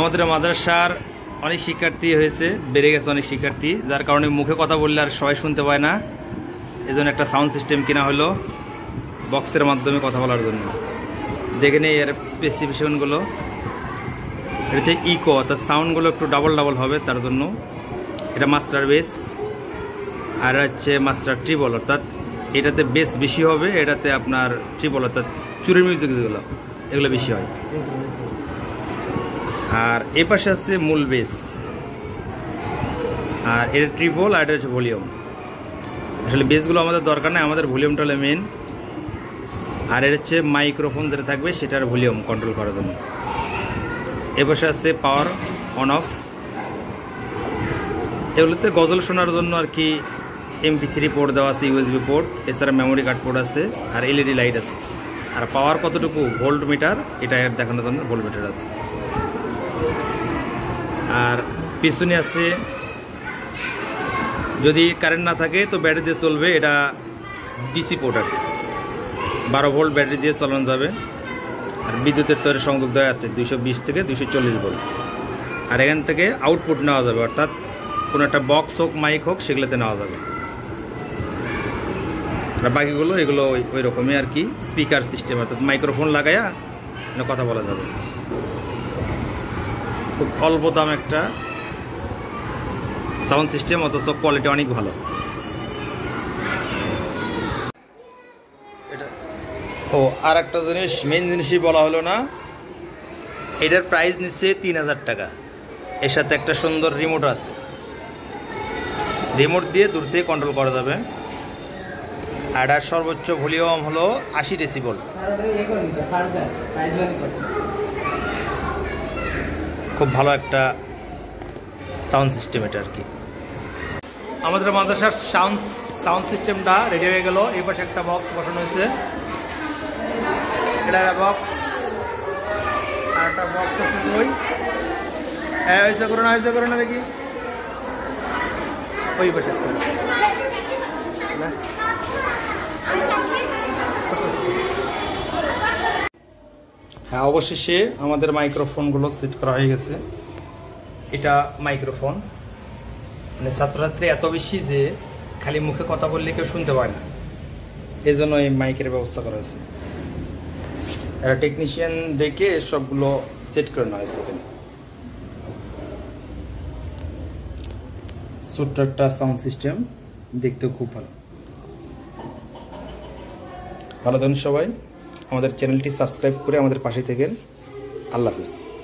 আমাদের মাদ্রাসার অনেক শিক্ষার্থী হয়েছে, বেড়ে গেছে অনেক শিক্ষার্থী, যার কারণে মুখে কথা বললে আর সবাই শুনতে পায় না। এজন্য একটা সাউন্ড সিস্টেম কেনা হলো বক্সের মাধ্যমে কথা বলার জন্য। দেখে নেই এর স্পেসিফিকেশনগুলো। এটা হচ্ছে ইকো, অর্থাৎ সাউন্ডগুলো একটু ডাবল ডাবল হবে, তার জন্য এটা মাস্টার বেস। আর হচ্ছে মাস্টার ট্রিপল, অর্থাৎ এটাতে বেস বেশি হবে, এটাতে আপনার ট্রিপল অর্থাৎ চুরির মিউজিক যেগুলো এগুলো বেশি হয়। আর এ পাশে আছে মূল বেস, আর এটা ট্রিপল, আর এটা হচ্ছে ভলিউম। আসলে বেসগুলো আমাদের দরকার নেই, আমাদের ভলিউমটা হলো মেন। আর এটা হচ্ছে মাইক্রোফোন যেটা থাকবে সেটার ভলিউম কন্ট্রোল করার জন্য। এ পাশে আছে পাওয়ার অন অফ। এগুলোতে গজল শোনার জন্য আর কি MP3 পোর্ট দেওয়া আছে, USB পোর্ট, এছাড়া মেমোরি কার্ড পোর্ট আছে, আর LED লাইট আছে। আর পাওয়ার কতটুকু ভোল্ট মিটার এটা দেখানোর জন্য ভোল্ট মিটার আছে। আর পিছনে আছে, যদি কারেন্ট না থাকে তো ব্যাটারি দিয়ে চলবে, এটা DC পোর্ট আর কি, 12 ভোল্ট ব্যাটারি দিয়ে চালানো যাবে। আর বিদ্যুতের তারের সংযোগ দেওয়া আছে 220 থেকে 240 ভোল্ট। আর এখান থেকে আউটপুট নেওয়া যাবে, অর্থাৎ কোনো একটা বক্স হোক মাইক হোক সেগুলোতে নেওয়া যাবে। আর বাকিগুলো এগুলো ওই রকমই আর কি, স্পিকার সিস্টেম, অর্থাৎ মাইক্রোফোন লাগাইয়া কথা বলা যাবে। খুব অল্প দাম একটা সাউন্ড সিস্টেম, অথচ কোয়ালিটি অনেক ভালো। এটা আর একটা জিনিস, মেন জিনিসই বলা হলো না, এটার প্রাইস নিচ্ছে 3000 টাকা। এর সাথে একটা সুন্দর রিমোট আছে, রিমোট দিয়ে দূর থেকে কন্ট্রোল করা যাবে। আর এটার সর্বোচ্চ ভলিউম হলো 80 ডেসিবল। খুব ভালো একটা সাউন্ড সিস্টেম এটা আর কি। আমাদের মাদ্রাসার সাউন্ড সিস্টেমটা রেডি হয়ে গেল। এই পাশে একটা বক্স বসানো হয়েছে, এটা বক্স, আর একটা বক্স আছে ওই হয়েছে করো না দেখি, ওই পাশে হ্যাঁ। অবশেষে আমাদের মাইক্রোফোনগুলো সেট করা হয়ে গেছে। এটা মাইক্রোফোন, মানে ছাত্রছাত্রী এত বেশি যে খালি মুখে কথা বললে কেউ শুনতে পায় না, এই জন্য এই মাইকের ব্যবস্থা করা হয়েছে। একটা টেকনিশিয়ান ডেকে সবগুলো সেট করে নেওয়া হয়েছে। এখানে ছোট্ট একটা সাউন্ড সিস্টেম, দেখতেও খুব ভালো। ভালো থাকুন সবাই, আমাদের চ্যানেলটি সাবস্ক্রাইব করে আমাদের পাশে থাকেন। আল্লাহ হাফেজ।